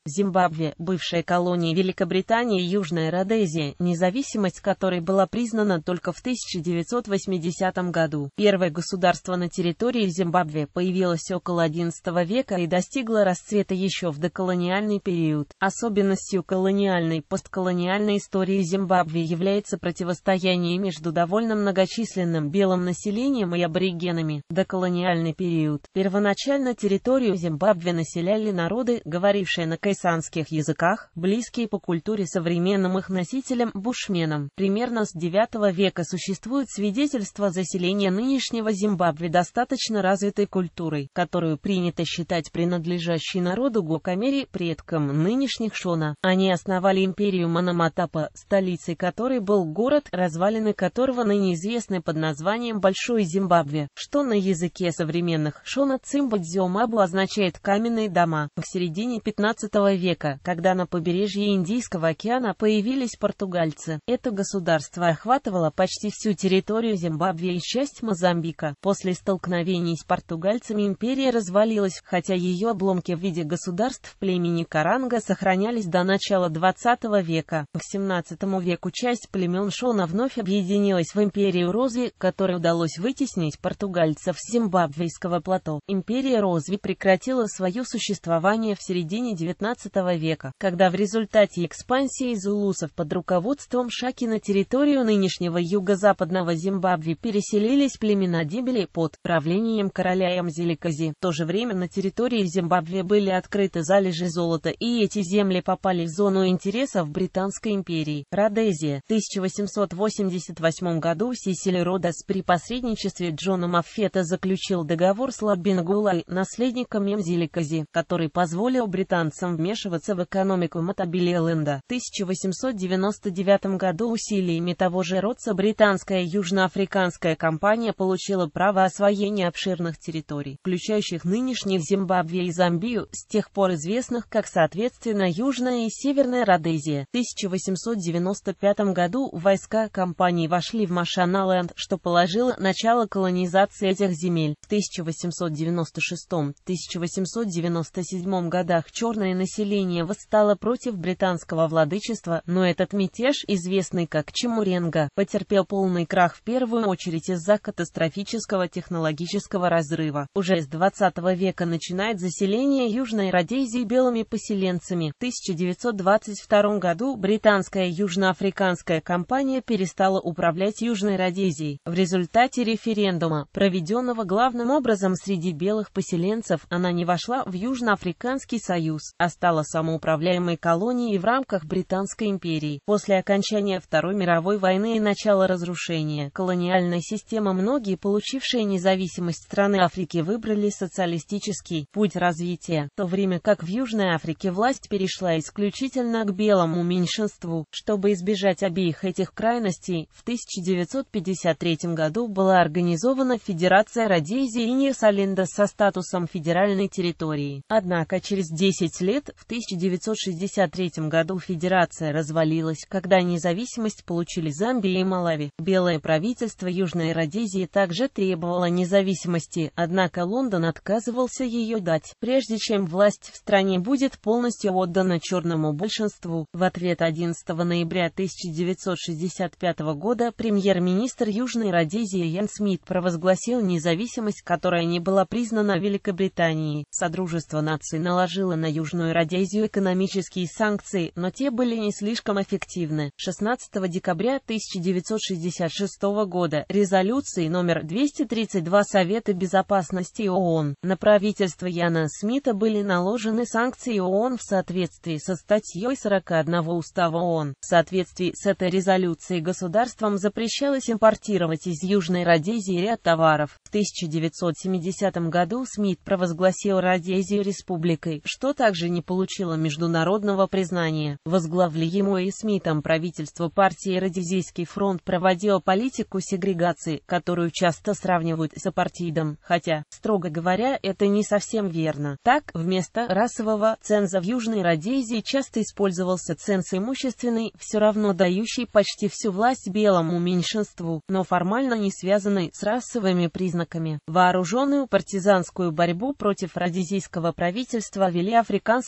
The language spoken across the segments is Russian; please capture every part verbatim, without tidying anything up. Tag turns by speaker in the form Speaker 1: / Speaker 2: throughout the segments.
Speaker 1: Зимбабве, бывшая колония Великобритании и Южная Родезия, независимость которой была признана только в тысяча девятьсот восьмидесятом году. Первое государство на территории Зимбабве появилось около одиннадцатого века и достигло расцвета еще в доколониальный период. Особенностью колониальной и постколониальной истории Зимбабве является противостояние между довольно многочисленным белым населением и аборигенами. Доколониальный период. Первоначально территорию Зимбабве населяли народы, говорившие на кайсанских языках, близкие по культуре современным их носителям, бушменам. Примерно с девятого века существует свидетельство заселения нынешнего Зимбабве достаточно развитой культурой, которую принято считать принадлежащей народу Гокамери, предкам нынешних Шона. Они основали империю Мономатапа, столицей которой был город, развалины которого ныне известны под названием Большой Зимбабве, что на языке современных Шона Цимба-Дзиомабу означает «каменные дома». В середине пятнадцатого века, когда на побережье Индийского океана появились португальцы, это государство охватывало почти всю территорию Зимбабве и часть Мозамбика. После столкновений с португальцами империя развалилась, хотя ее обломки в виде государств племени Каранга сохранялись до начала двадцатого века. К семнадцатому веку часть племен Шона вновь объединилась в империю Розви, которой удалось вытеснить португальцев с Зимбабвейского плато. Империя Розви прекратила свое существование в середине девятнадцатого века, когда в результате экспансии зулусов под руководством Шаки на территорию нынешнего юго-западного Зимбабве переселились племена Дибели под правлением короля Мзиликази. В то же время на территории Зимбабве были открыты залежи золота, и эти земли попали в зону интересов Британской империи. Родезия. В тысяча восемьсот восемьдесят восьмом году Сесиль Родос при посредничестве Джона Маффета заключил договор с Лабингулой, наследником Мзиликази, который позволил британцам вмешиваться в экономику Матабелиленда. В тысяча восемьсот девяносто девятом году усилиями того же Родса британская южноафриканская компания получила право освоения обширных территорий, включающих нынешних Зимбабве и Замбию, с тех пор известных как соответственно Южная и Северная Родезия. В тысяча восемьсот девяносто пятом году войска компании вошли в Машаналенд, что положило начало колонизации этих земель. В тысяча восемьсот девяносто шестом — тысяча восемьсот девяносто седьмом годах черное население восстало против британского владычества, но этот мятеж, известный как Чемуренга, потерпел полный крах в первую очередь из-за катастрофического технологического разрыва. Уже с двадцатого века начинает заселение Южной Родезии белыми поселенцами. В тысяча девятьсот двадцать втором году британская южноафриканская компания перестала управлять Южной Родезией. В результате референдума, проведенного главным образом среди белых поселенцев, она не вошла в Южноафриканский союз, а стала самоуправляемой колонией в рамках Британской империи. После окончания Второй мировой войны и начала разрушения колониальной системы многие, получившие независимость страны Африки, выбрали социалистический путь развития, в то время как в Южной Африке власть перешла исключительно к белому меньшинству. Чтобы избежать обеих этих крайностей, в тысяча девятьсот пятьдесят третьем году была организована Федерация Родезии и Ньясаленда со статусом федеральной территории. Однако через десять лет, в тысяча девятьсот шестьдесят третьем году, федерация развалилась, когда независимость получили Замбия и Малави. Белое правительство Южной Родезии также требовало независимости, однако Лондон отказывался ее дать, прежде чем власть в стране будет полностью отдана черному большинству. В ответ одиннадцатого ноября тысяча девятьсот шестьдесят пятого года премьер-министр Южной Родезии Ян Смит провозгласил независимость, которая не была признана Великобританией. Содружество наций наложило на Южную Родезию экономические санкции, но те были не слишком эффективны. шестнадцатого декабря тысяча девятьсот шестьдесят шестого года резолюцией номер двести тридцать два Совета Безопасности ООН на правительство Яна Смита были наложены санкции ООН в соответствии со статьей сорок один Устава ООН. В соответствии с этой резолюцией государствам запрещалось импортировать из Южной Родезии ряд товаров. В тысяча девятьсот семидесятом году Смит провозгласил Родезию республикой, что также не получило международного признания. Возглавляемое Смитом правительство партии Родезийский фронт проводило политику сегрегации, которую часто сравнивают с апартеидом, хотя, строго говоря, это не совсем верно. Так, вместо расового ценза в Южной Родезии часто использовался ценз имущественный, все равно дающий почти всю власть белому меньшинству, но формально не связанный с расовыми признаками. Вооруженную партизанскую борьбу против родезийского правительства вели африканское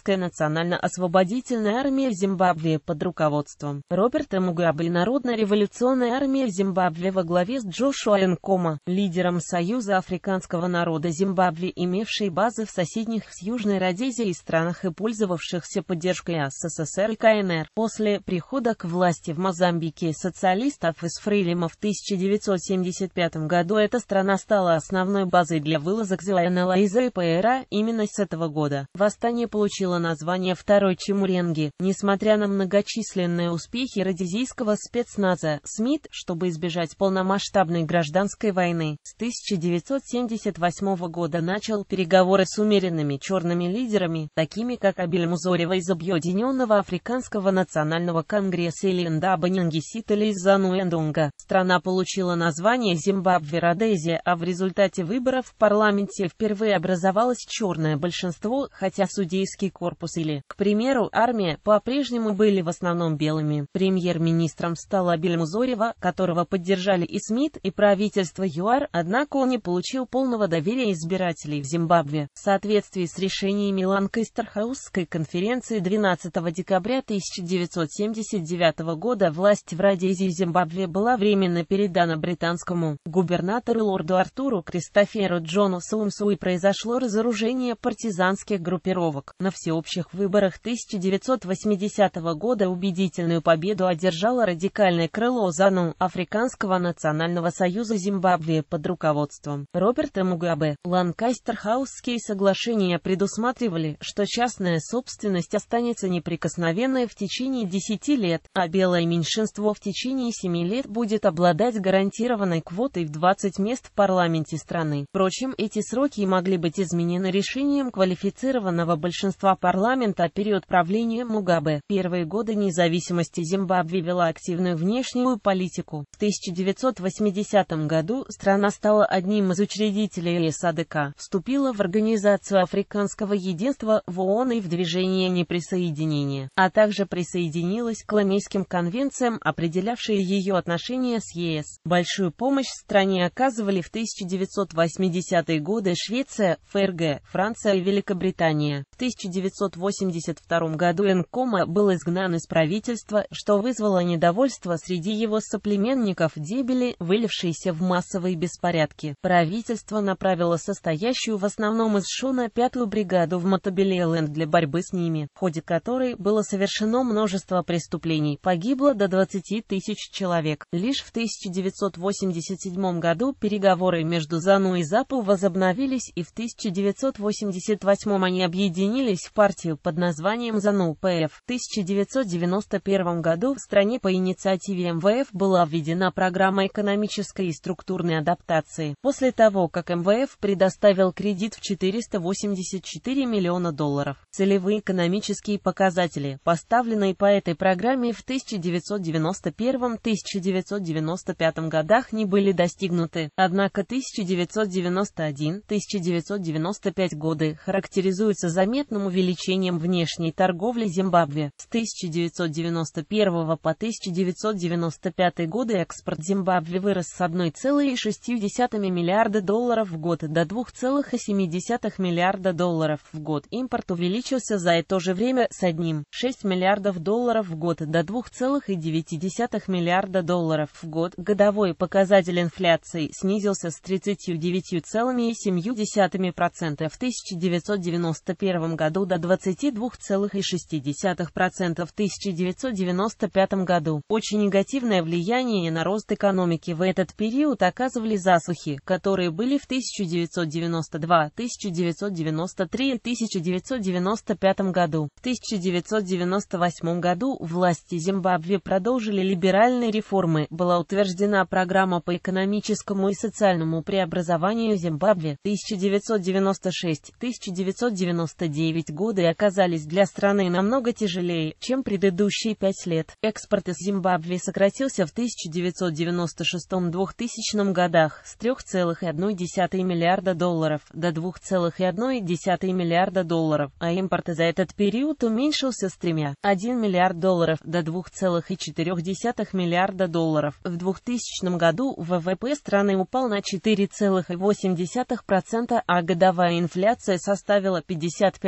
Speaker 1: Африканская национально-освободительная армия Зимбабве под руководством Роберта Мугабе и Народно-революционная армия Зимбабве во главе с Джошуа Нкома, лидером Союза африканского народа Зимбабве, имевшей базы в соседних с Южной Родезией странах и пользовавшихся поддержкой СССР и КНР. После прихода к власти в Мозамбике социалистов из Фрелима в тысяча девятьсот семьдесят пятом году эта страна стала основной базой для вылазок ЗНЛ из ЭПРА. Именно с этого года восстание получило название Второй Чимуренги. Несмотря на многочисленные успехи родезийского спецназа, СМИТ, чтобы избежать полномасштабной гражданской войны, с тысяча девятьсот семьдесят восьмого года начал переговоры с умеренными черными лидерами, такими как Абель Музорева из Объединенного Африканского национального конгресса или Ндaba Нингиситали из Зану-Эндунга. Страна получила название Зимбабве-Родезия, а в результате выборов в парламенте впервые образовалось черное большинство, хотя судейский корпус или, к примеру, армия по-прежнему были в основном белыми. Премьер-министром стал Абель Музорева, которого поддержали и СМИТ, и правительство ЮАР, однако он не получил полного доверия избирателей в Зимбабве. В соответствии с решениями Ланкастерхаусской конференции двенадцатого декабря тысяча девятьсот семьдесят девятого года власть в Родезии Зимбабве была временно передана британскому губернатору лорду Артуру Кристоферу Джону Саумсу, и произошло разоружение партизанских группировок. На всеобщих выборах тысяча девятьсот восьмидесятого года убедительную победу одержало радикальное крыло ЗАНУ, Африканского национального союза Зимбабве под руководством Роберта Мугабе. Ланкастерхаусские соглашения предусматривали, что частная собственность останется неприкосновенной в течение десяти лет, а белое меньшинство в течение семи лет будет обладать гарантированной квотой в двадцать мест в парламенте страны. Впрочем, эти сроки могли быть изменены решением квалифицированного большинства парламента. А период правления Мугабе, первые годы независимости Зимбабве, вела активную внешнюю политику. В тысяча девятьсот восьмидесятом году страна стала одним из учредителей САДК, вступила в Организацию Африканского единства в ООН и в Движение неприсоединения, а также присоединилась к Ломейским конвенциям, определявшие ее отношения с ЕС. Большую помощь стране оказывали в тысяча девятьсот восьмидесятые годы Швеция, ФРГ, Франция и Великобритания. В тысяча девятьсот восемьдесят втором году Нкома был изгнан из правительства, что вызвало недовольство среди его соплеменников Дебели, вылившееся в массовые беспорядки. Правительство направило состоящую в основном из Шона пятую бригаду в Матабелеленд для борьбы с ними, в ходе которой было совершено множество преступлений, погибло до двадцати тысяч человек. Лишь в тысяча девятьсот восемьдесят седьмом году переговоры между ЗАНУ и ЗАПУ возобновились, и в тысяча девятьсот восемьдесят восьмом они объединились в партию под названием ЗАНУ-ПФ. В тысяча девятьсот девяносто первом году в стране по инициативе эм вэ эф была введена программа экономической и структурной адаптации. После того, как эм вэ эф предоставил кредит в четыреста восемьдесят четыре миллиона долларов, целевые экономические показатели, поставленные по этой программе в тысяча девятьсот девяносто первом — тысяча девятьсот девяносто пятом годах, не были достигнуты. Однако тысяча девятьсот девяносто один — тысяча девятьсот девяносто пятый годы характеризуются заметным увеличением внешней торговли Зимбабве. С тысяча девятьсот девяносто первого по тысяча девятьсот девяносто пятый годы экспорт Зимбабве вырос с одной целой шестью десятыми миллиарда долларов в год до двух целых семи десятых миллиарда долларов в год. Импорт увеличился за это же время с одной целой шесть десятых миллиардов долларов в год до двух целых девяти десятых миллиарда долларов в год. Годовой показатель инфляции снизился с тридцати девяти целых семи десятых процента в тысяча девятьсот девяносто первом году до двадцати двух целых шести десятых процента в тысяча девятьсот девяносто пятом году. Очень негативное влияние на рост экономики в этот период оказывали засухи, которые были в тысяча девятьсот девяносто втором, тысяча девятьсот девяносто третьем и тысяча девятьсот девяносто пятом году. В тысяча девятьсот девяносто восьмом году власти Зимбабве продолжили либеральные реформы. Была утверждена программа по экономическому и социальному преобразованию Зимбабве. тысяча девятьсот девяносто шестый — тысяча девятьсот девяносто девятый годы оказались для страны намного тяжелее, чем предыдущие пять лет. Экспорт из Зимбабве сократился в тысяча девятьсот девяносто шестом — двухтысячном годах с трёх целых одной десятой миллиарда долларов до двух целых одной десятой миллиарда долларов, а импорт за этот период уменьшился с трёх целых одной миллиард долларов до двух целых четырёх десятых миллиарда долларов. В двухтысячном году вэ вэ пэ страны упал на четыре целых восемь десятых процента, а годовая инфляция составила пятьдесят пять целых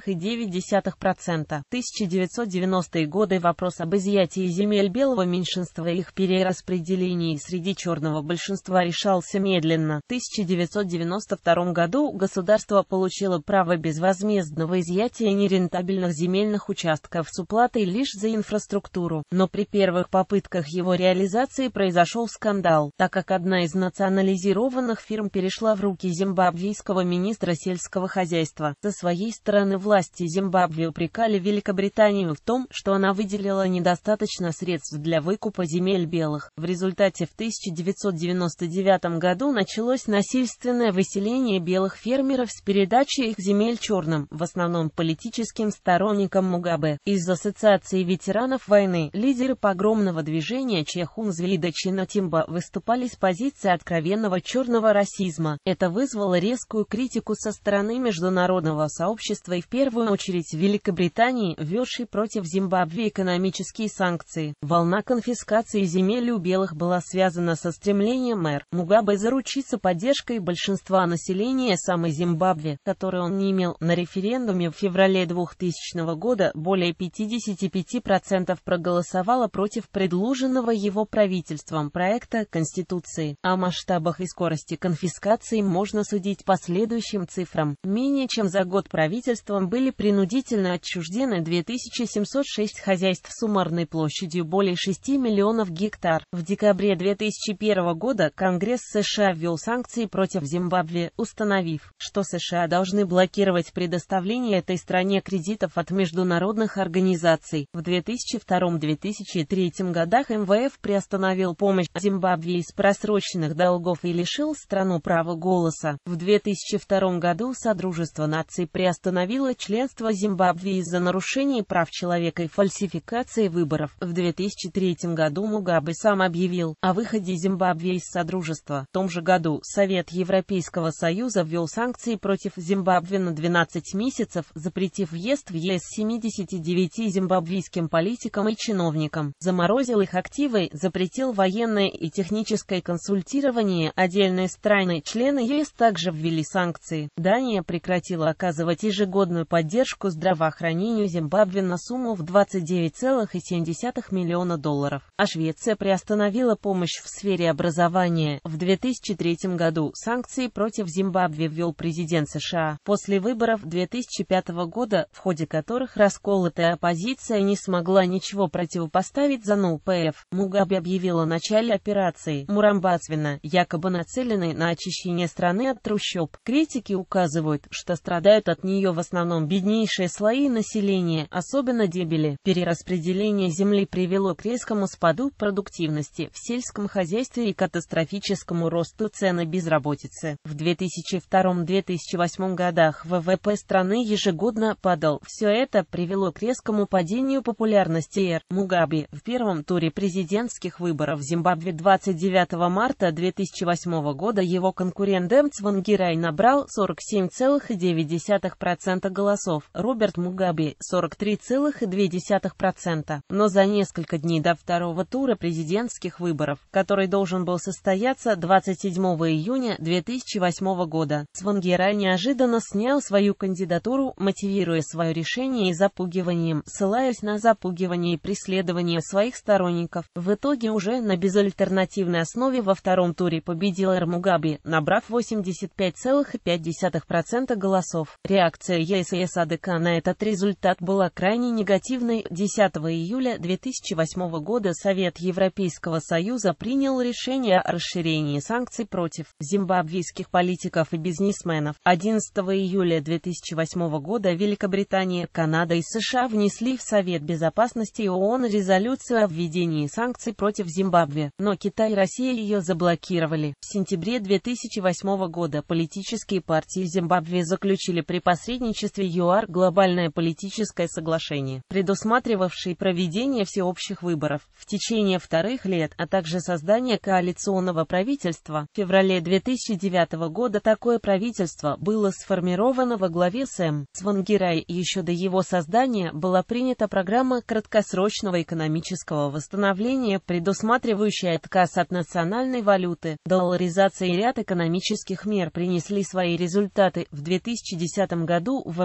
Speaker 1: девять десятых процента. В тысяча девятьсот девяностые годы вопрос об изъятии земель белого меньшинства и их перераспределении среди черного большинства решался медленно. В тысяча девятьсот девяносто втором году государство получило право безвозмездного изъятия нерентабельных земельных участков с уплатой лишь за инфраструктуру, но при первых попытках его реализации произошел скандал, так как одна из национализированных фирм перешла в руки зимбабвийского министра сельского хозяйства. Со своей стороны власти Зимбабве упрекали Великобританию в том, что она выделила недостаточно средств для выкупа земель белых. В результате в тысяча девятьсот девяносто девятом году началось насильственное выселение белых фермеров с передачей их земель черным, в основном политическим сторонникам Мугабе. Из Ассоциации ветеранов войны лидеры погромного движения Чехунзвида Чинатимба выступали с позиции откровенного черного расизма. Это вызвало резкую критику со стороны международного сообщества и в первую очередь Великобритании, введшей против Зимбабве экономические санкции. Волна конфискации земель у белых была связана со стремлением мэра Мугабе заручиться поддержкой большинства населения самой Зимбабве, которой он не имел. На референдуме в феврале двухтысячного года более пятидесяти пяти процентов проголосовало против предложенного его правительством проекта Конституции. О масштабах и скорости конфискации можно судить по следующим цифрам. Менее чем за год правительством были принудительно отчуждены две тысячи семьсот шесть хозяйств с суммарной площадью более шести миллионов гектар. В декабре две тысячи первого года Конгресс США ввел санкции против Зимбабве, установив, что США должны блокировать предоставление этой стране кредитов от международных организаций. В две тысячи втором — две тысячи третьем годах эм вэ эф приостановил помощь Зимбабве из просроченных долгов и лишил страну права голоса. В две тысячи втором году Содружество наций приостановило членство Зимбабве из-за нарушений прав человека и фальсификации выборов. В две тысячи третьем году Мугабе сам объявил о выходе Зимбабве из Содружества. В том же году Совет Европейского Союза ввел санкции против Зимбабве на двенадцать месяцев, запретив въезд в е эс семидесяти девяти зимбабвийским политикам и чиновникам, заморозил их активы, запретил военное и техническое консультирование. Отдельные страны-члены е эс также ввели санкции. Дания прекратила оказывать ежегодную поддержку здравоохранению Зимбабве на сумму в двадцать девять целых семь десятых миллиона долларов, а Швеция приостановила помощь в сфере образования. В две тысячи третьем году санкции против Зимбабве ввел президент США. После выборов две тысячи пятого года, в ходе которых расколотая оппозиция не смогла ничего противопоставить ЗАНУ-пэ эф, Мугабе объявил о начале операции Мурамбацвина, якобы нацеленной на очищение страны от трущоб. Критики указывают, что страдают от нее в основном беднейшие слои населения, особенно дебели. Перераспределение земли привело к резкому спаду продуктивности в сельском хозяйстве и катастрофическому росту цен и безработицы. В две тысячи втором — две тысячи восьмом годах вэ вэ пэ страны ежегодно падал. Все это привело к резкому падению популярности эр. Мугабе. В первом туре президентских выборов в Зимбабве двадцать девятого марта две тысячи восьмого года его конкурент М Цвангирай набрал сорок семь целых девять десятых процента голосов, Роберт Мугабе — сорок три целых две десятых процента. Но за несколько дней до второго тура президентских выборов, который должен был состояться двадцать седьмого июня две тысячи восьмого года, Цвангирай неожиданно снял свою кандидатуру, мотивируя свое решение и запугиванием, ссылаясь на запугивание и преследование своих сторонников. В итоге уже на безальтернативной основе во втором туре победил эр. Мугабе, набрав восемьдесят пять целых пять десятых процента голосов. Реакция е эс и эс а дэ ка на этот результат была крайне негативной. десятого июля две тысячи восьмого года Совет Европейского Союза принял решение о расширении санкций против зимбабвийских политиков и бизнесменов. одиннадцатого июля две тысячи восьмого года Великобритания, Канада и США внесли в Совет Безопасности ООН резолюцию о введении санкций против Зимбабве, но Китай и Россия ее заблокировали. В сентябре две тысячи восьмого года политические партии Зимбабве заключили при посредничестве ЮАР глобальное политическое соглашение, предусматривавшее проведение всеобщих выборов в течение вторых лет, а также создание коалиционного правительства. В феврале две тысячи девятого года такое правительство было сформировано во главе с М. Цвангирай. Еще до его создания была принята программа краткосрочного экономического восстановления, предусматривающая отказ от национальной валюты. Долларизация и ряд экономических мер принесли свои результаты. В две тысячи десятом году вэ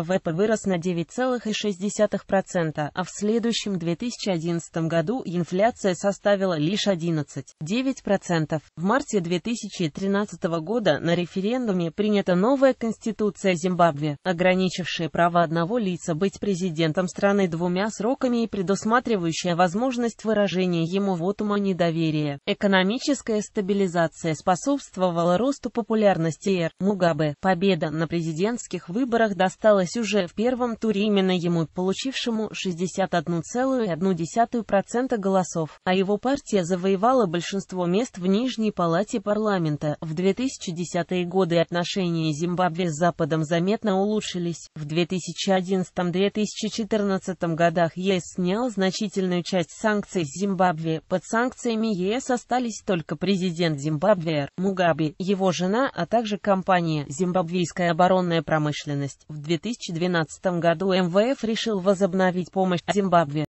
Speaker 1: вэ пэ вырос на девять целых шесть десятых процента, а в следующем две тысячи одиннадцатом году инфляция составила лишь одиннадцать целых девять десятых процента. В марте две тысячи тринадцатого года на референдуме принята новая конституция Зимбабве, ограничившая право одного лица быть президентом страны двумя сроками и предусматривающая возможность выражения ему вотума недоверия. Экономическая стабилизация способствовала росту популярности Р. Мугабе. Победа на президентских выборах досталась уже в первом туре именно ему, получившему шестьдесят один целых одна десятая процента голосов, а его партия завоевала большинство мест в Нижней палате парламента. В две тысячи десятые годы отношения Зимбабве с Западом заметно улучшились. В две тысячи одиннадцатом — две тысячи четырнадцатом годах ЕС снял значительную часть санкций с Зимбабве. Под санкциями ЕС остались только президент Зимбабве Р. Мугабе, его жена, а также компания «Зимбабвийская оборонная промышленность». В две тысячи двенадцатом году эм вэ эф решил возобновить помощь Зимбабве.